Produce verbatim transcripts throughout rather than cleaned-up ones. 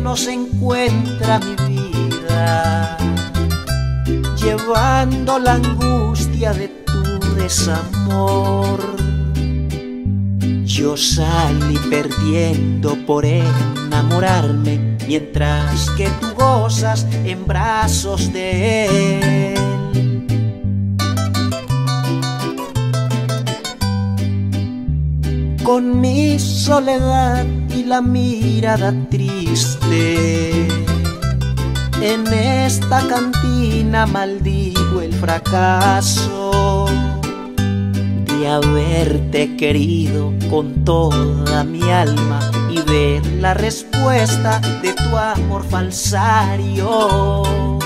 no se encuentra mi vida, llevando la angustia de tu desamor. Yo salí perdiendo por enamorarme, mientras que tú gozas en brazos de él. Con mi soledad y la mirada triste, en esta cantina maldigo el fracaso de haberte querido con toda mi alma y ver la respuesta de tu amor falsario.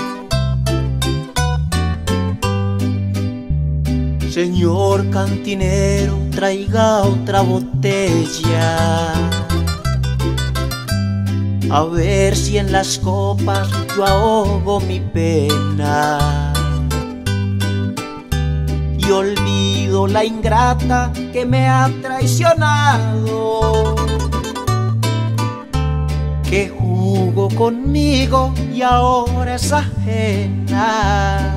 Señor cantinero, traiga otra botella, a ver si en las copas yo ahogo mi pena y olvido la ingrata que me ha traicionado, que jugó conmigo y ahora es ajena.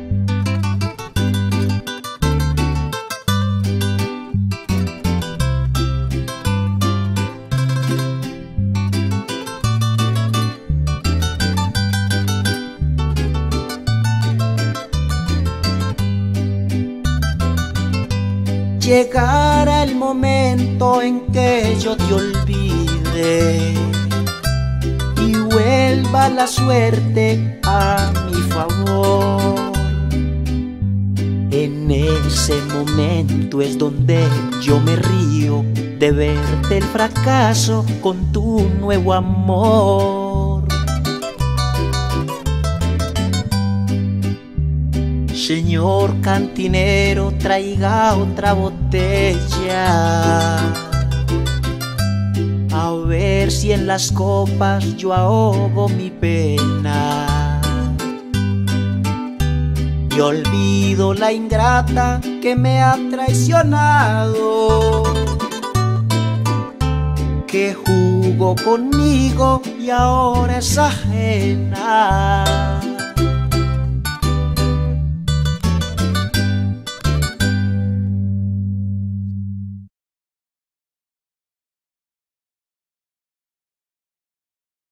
Llegará el momento en que yo te olvide y vuelva la suerte a mi favor. En ese momento es donde yo me río de verte el fracaso con tu nuevo amor. Señor cantinero, traiga otra botella, a ver si en las copas yo ahogo mi pena y olvido la ingrata que me ha traicionado, que jugó conmigo y ahora es ajena.